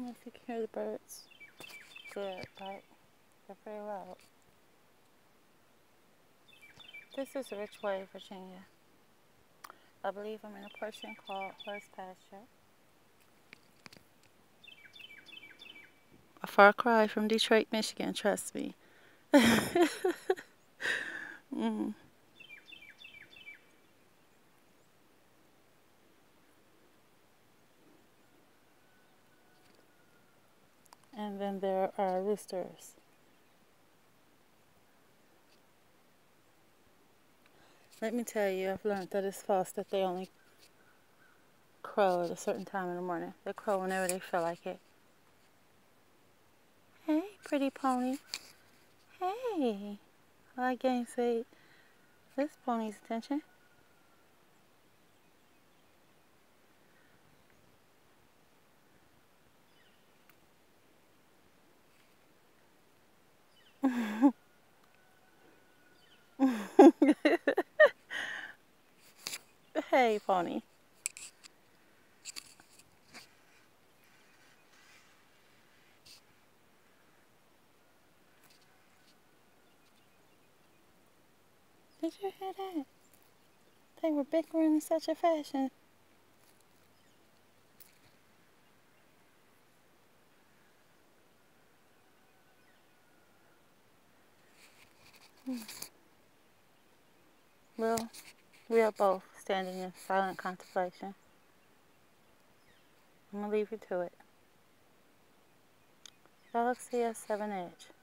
if you can hear the birds. Good, but they're pretty loud. This is Ridgeway, Virginia. I believe I'm in a portion called Horse Pasture. A far cry from Detroit, Michigan, trust me. mm. And then there are roosters. Let me tell you, I've learned that it's false that they only crow at a certain time in the morning. They crow whenever they feel like it. Hey, pretty pony. Hey. I like getting this pony's attention. Hey, pony. Did you hear that? They were bickering in such a fashion. Well, we are both standing in silent contemplation. I'm going to leave you to it. Galaxy S7 Edge.